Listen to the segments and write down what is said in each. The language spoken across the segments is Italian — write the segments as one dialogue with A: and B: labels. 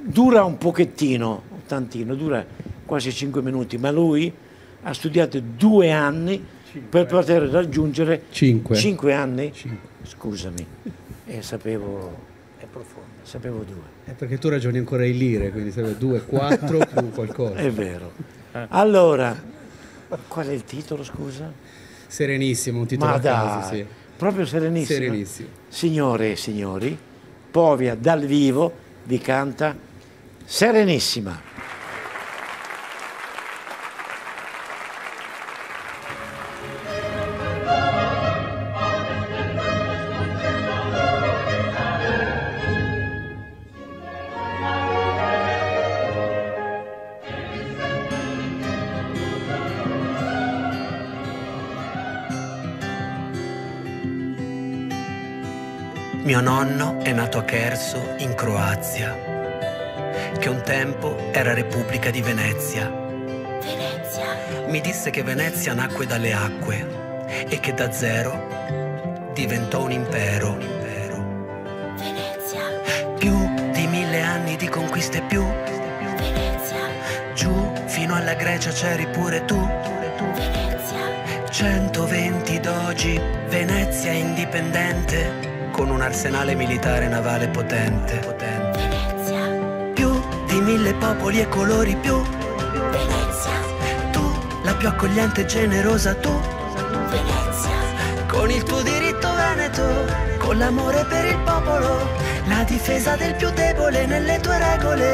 A: dura un pochettino, un tantino, dura quasi 5 minuti, ma lui ha studiato 2 anni per poter raggiungere 5 anni. Scusami, sapevo, è profondo, sapevo 2.
B: È perché tu ragioni ancora in lire, quindi serve 2, 4 più qualcosa.
A: È vero. Allora, qual è il titolo, scusa?
B: Serenissimo, un titolo
A: Ma
B: a caso,
A: dai,
B: sì.
A: proprio serenissimo.
B: Serenissimo.
A: Signore e signori, Povia dal vivo vi canta Serenissima.
C: Mio nonno è nato a Cherso, in Croazia, che un tempo era Repubblica di Venezia. Mi disse che Venezia nacque dalle acque e che da zero diventò un impero. Più di 1000 anni di conquiste più. Giù fino alla Grecia c'eri pure tu. 120 dogi, Venezia indipendente, con un arsenale militare navale potente. Più di 1000 popoli e colori più. Tu, la più accogliente e generosa tu. Con il tuo diritto veneto, con l'amore per il popolo, la difesa del più debole nelle tue regole.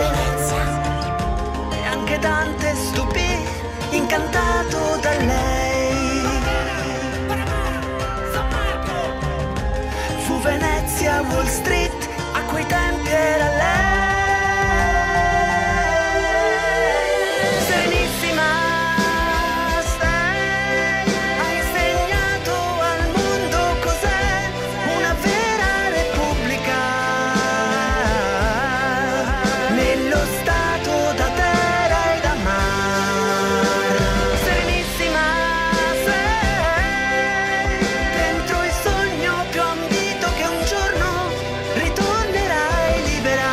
C: E anche Dante stupì, incantato da lei. Venezia, Wall Street, a quei tempi era lei. Serenissima, hai insegnato al mondo cos'è una vera repubblica. Nello stato da terra e da mare. Serenissima, dentro il sogno più ambito che un giorno ritornerai libera.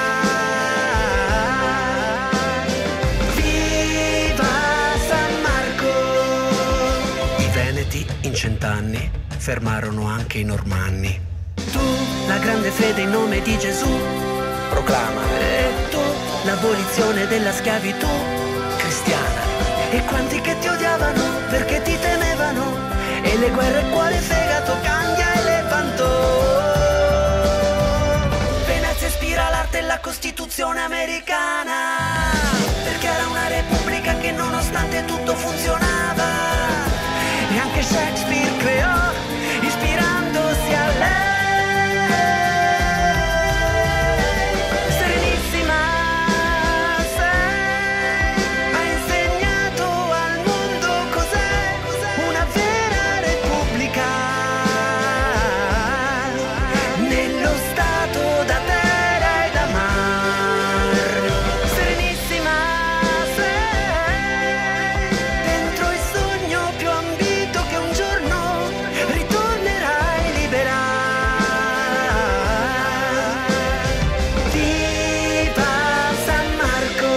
C: Viva San Marco! I Veneti in 100 anni fermarono anche i Normanni. Tu, la grande fede in nome di Gesù, proclama. E tu, l'abolizione della schiavitù cristiana. E quanti che ti odiavano perché ti temevano. E le guerre, cuore, fegato, Candia e Lepanto. Venezia ispira l'arte e la Costituzione americana, perché era una repubblica che nonostante tutto funzionava. E anche Shakespeare creò, ispirandosi a lei. Serenissima, hai insegnato al mondo cos'è una vera repubblica. Nello stato da terra e da mare. Serenissima, dentro il sogno più ambito che un giorno ritornerai libera. Viva San Marco!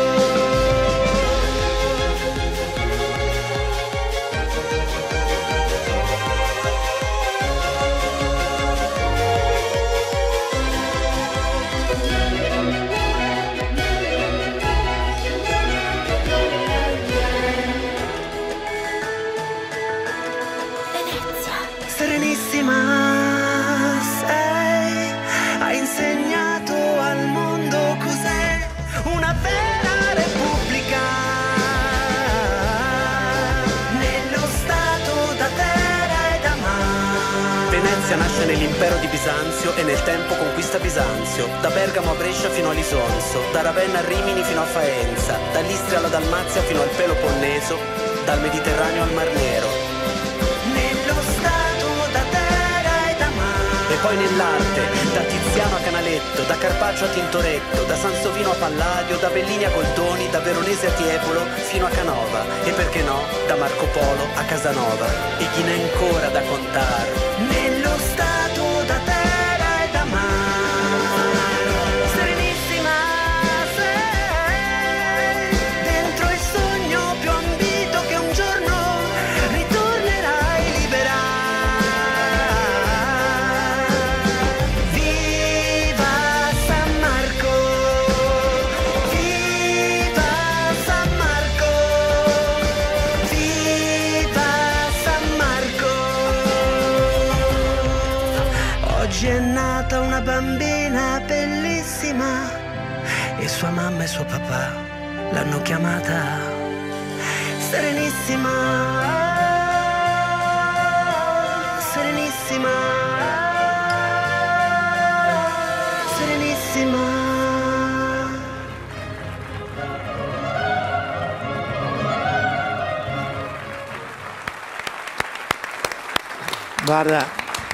C: Serenissima, hai insegnato al mondo cos'è una vera repubblica. Nello stato da terra e da mare. Venezia nasce nell'impero di Bisanzio e nel tempo conquista Bisanzio. Da Bergamo a Brescia fino a Lisonzo, da Ravenna a Rimini fino a Faenza, dall'Istria alla Dalmazia fino al Peloponneso, dal Mediterraneo al Mar Nero. Nello stato da terra e da mare. E poi nell'arte, da Tiziano a Canaletto, da Carpaccio a Tintoretto, da Sansovino a Palladio, da Bellini a Goldoni, da Veronese a Tiepolo fino a Canova. E perché no, da Marco Polo a Casanova. E chi n'è ancora da contare. Nello stato da terra e da mare. Serenissima, e sua mamma e suo papà l'hanno chiamata Serenissima, Serenissima, Serenissima.
A: Guarda,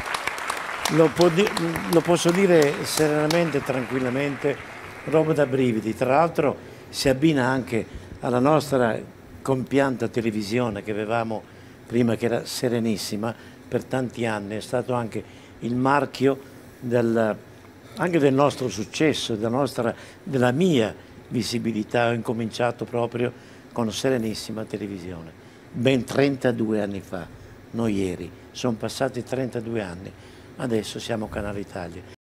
A: lo posso dire serenamente, tranquillamente, roba da brividi. Tra l'altro si abbina anche alla nostra compianta televisione che avevamo prima, che era Serenissima, per tanti anni. È stato anche il marchio anche del nostro successo, della mia visibilità. Ho incominciato proprio con Serenissima Televisione, ben 32 anni fa, non ieri. Sono passati 32 anni, adesso siamo Canale Italia.